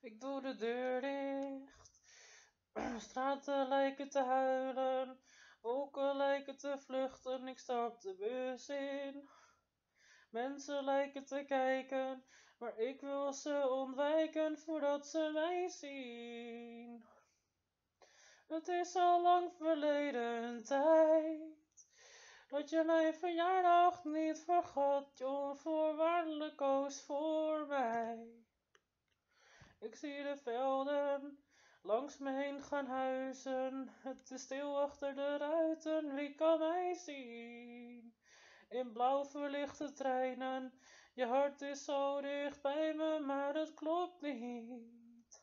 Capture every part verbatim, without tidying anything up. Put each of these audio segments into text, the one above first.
Ik doe de deur dicht. Straten lijken te huilen. Wolken lijken te vluchten. Ik stap de bus in. Mensen lijken te kijken. Maar ik wil ze ontwijken voordat ze mij zien. Het is al lang verleden tijd. Dat je mijn verjaardag niet vergat. Je onvoorwaardelijk koos voor mij. Ik zie de velden langs me heen gaan huizen. Het is stil achter de ruiten, wie kan mij zien? In blauw verlichte treinen, je hart is zo dicht bij me, maar het klopt niet.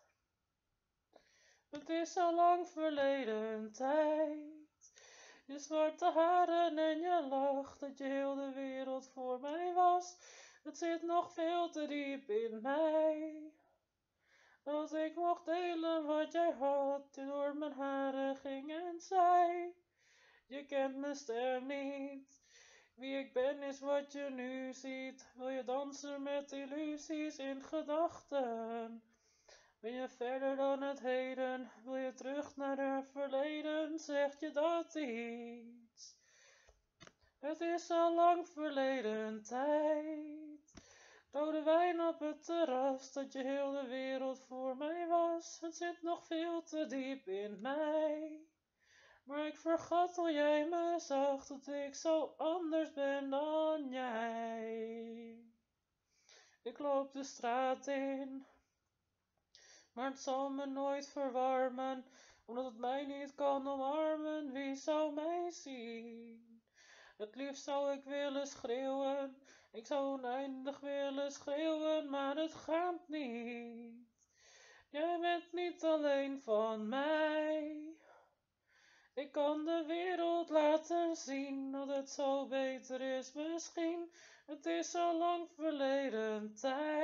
Het is al lang verleden tijd. Je zwarte haren en je lach, dat je heel de wereld voor mij was. Het zit nog veel te diep in mij. Dat ik mocht delen wat jij had, die door mijn haren ging en zei. Je kent mijn stem niet, wie ik ben is wat je nu ziet. Wil je dansen met illusies in gedachten? Ben je verder dan het heden, wil je terug naar het verleden, zegt je dat iets? Het is al lang verleden tijd. Rode wijn op het terras, dat je heel de wereld voor mij was. Het zit nog veel te diep in mij. Maar ik vergat hoe jij me zag, dat ik zo anders ben dan jij. Ik loop de straat in, maar het zal me nooit verwarmen, omdat het mij niet kan omarmen. Wie zou mij zien? Het liefst zou ik willen schreeuwen, ik zou oneindig willen schreeuwen, maar het gaat niet. Jij bent niet alleen van mij. Ik kan de wereld laten zien, dat het zo beter is misschien. Het is al lang verleden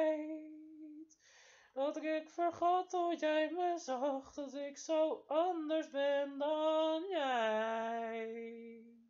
tijd. Dat ik vergat hoe jij me zag, dat ik zo anders ben dan jij.